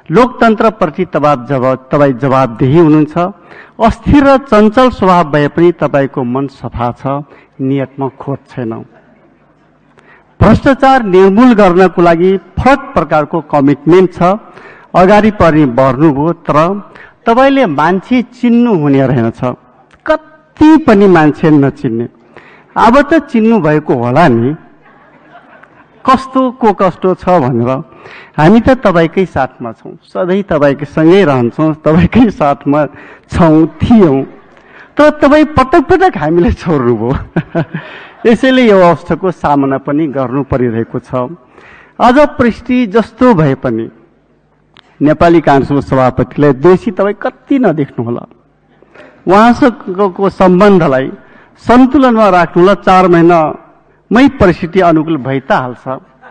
लोकतन्त्रप्रति तपाईँ जवाबदेही हुनुहुन्छ। अस्थिर र चञ्चल स्वभाव भए पनि तपाईको मन सफा छ, नियतमा खोट छैन। भ्रष्टाचार निर्मूल गर्नको लागि फरक प्रकारको कमिटमेन्ट छ। अगाडि बढ्नुभयो, तर तपाईले मान्छे चिन्नु हुने रहेनछ। कति पनि मान्छे नचिन्ने। अब त चिन्नु भएको होला नि कस्तो छ भनेर। हामी त तपाईकै साथमा छौं, सधैँ तपाईकै सँगै रहन्छौं, तपाईकै साथमा थियौं, तर तपाईँ पटक पटक हामीले छोड्नुभयो। यसैले यो अवस्थाको सामना पनि गर्नु परिरहेको छ। अझ पृष्टि जस्तो भए पनि नेपाली कांग्रेसको सभापतिलाई दोषी तपाईँ कति नदेख्नुहोला। उहाँसँगको सम्बन्धलाई सन्तुलनमा राख्नुला 4 महिनामै परिस्थिति अनुकूल भइ त हाल्छ।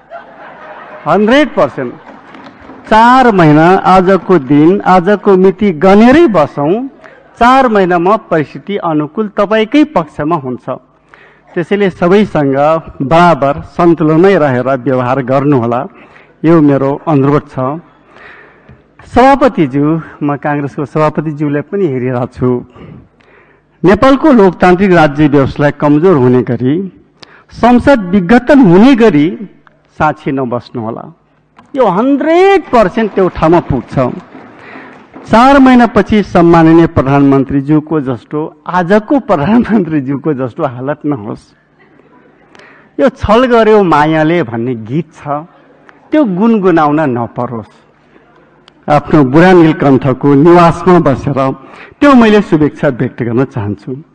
100% 4 महिना आजको दिन आजको मिति गनेरै बसौं, 4 महिनामा परिस्थिति अनुकूल तपाईकै पक्षमा हुन्छ। त्यसैले सबैसँग बराबर सन्तुलनमै रहेर व्यवहार गर्नुहोला, यो मेरो अनुरोध छ। सभापतिज्यू, म कांग्रेसको सभापतिज्यूलाई पनि हेरिरहेको छु। नेपालको लोकतान्त्रिक राज्य व्यवस्थालाई कमजोर हुने गरी, संसद विघटन हुने गरी साक्षी नबस्नुहोला। यो 100% त्यो ठाउँमा पुग्छ। 4 महिनापछि सम्माननीय प्रधानमन्त्रीज्यूको जस्तो आजको प्रधानमन्त्रीज्यूको जस्तो हालत नहोस्। यो छल गर्यो मायाले भन्ने गीत छ, त्यो गुनगुनाउन नपरोस्। आफ्नो बुढा नीलकण्ठको निवासमा बसेर त्यो मैले शुभेच्छा व्यक्त गर्न चाहन्छु।